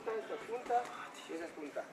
punta, esta es punta y esa es punta.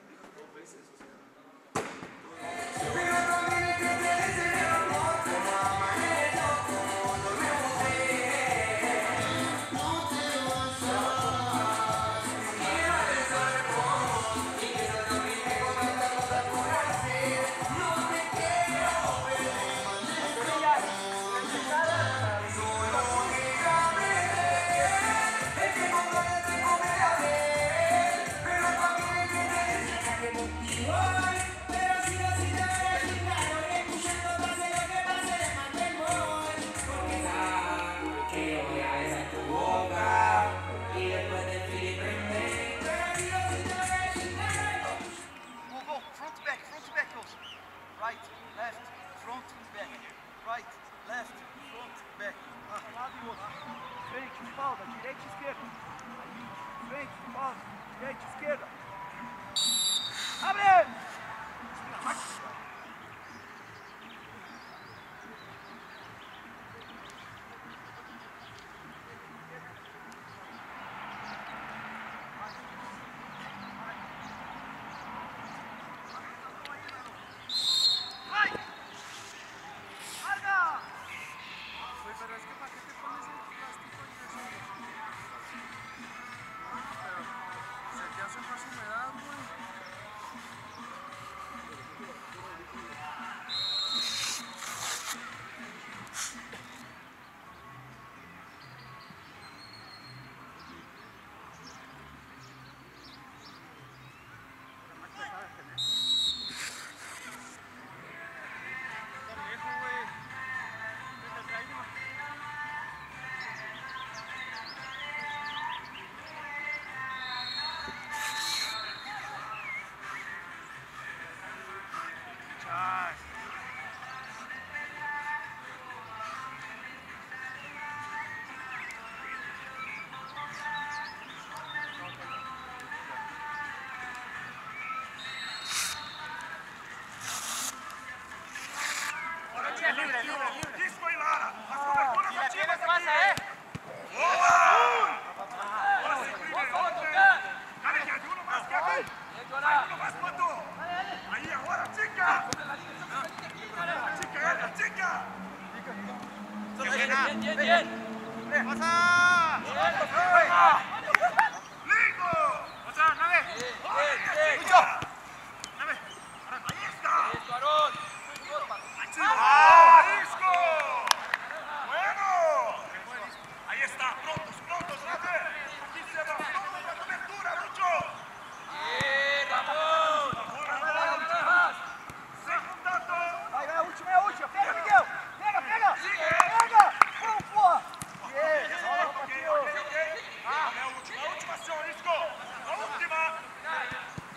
Direita e esquerda. Aí, frente, pausa. Direita e esquerda. Abre! Vai! Larga! Pero es que ¿para qué te pones el plástico y eso? Pero se te hace más humedad, güey. Libre. Disco y Lara. Las coberturas Y la aquí, tienes aquí. pasa, ¡Boba! Ahora sí, primero. Dale, que hay uno más que aquí. Hay uno más, Pato. Ahí, ahora, chica. La chica. Bien. ¡Pasa! ¡Lindo! Otra, nave. ¡Chica! Ahí está. ¡Ah! ¡Disco! ¡Bueno! Ahí está, prontos, Rafael. Aquí se va toda la cobertura, Lucho. Segundo dato. Vai, última. Pega, Miguel. Pega. Vamos, porra. Bien. Ok. A última ação, Disco. A última.